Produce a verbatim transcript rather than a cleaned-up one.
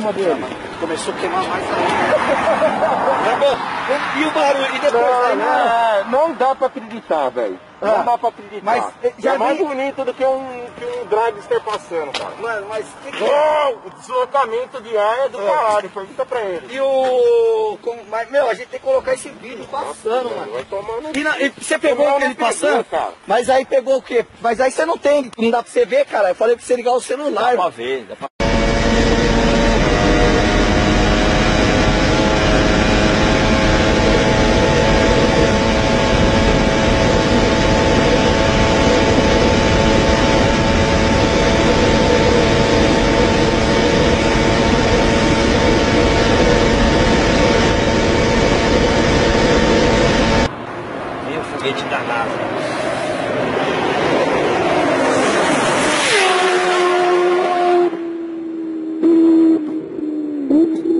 cima dele. Começou a queimar mais ainda. E o barulho? E depois Não, aí, não, não dá pra acreditar, velho. Não Ah, dá pra acreditar. mas já é mais vi- bonito do que um, que um dragster passando, cara. Mano, mas que que... Não, o deslocamento de ar é do Ah. caralho, pergunta pra ele. E o... com- Mas, meu, a gente tem que colocar esse vídeo passando, mano. Vai tomar no... E, na- e você pegou Não, ele não pegou, passando? cara. Mas aí pegou o quê? Mas aí você não tem, não dá pra você ver, cara. Eu falei pra você ligar o celular. Dá pra ver, dá pra... Vem o foguete da NASA. Thank you.